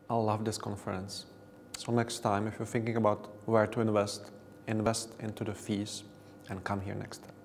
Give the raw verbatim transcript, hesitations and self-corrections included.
I love this conference. So next time, if you're thinking about where to invest, invest into the fees and come here next time.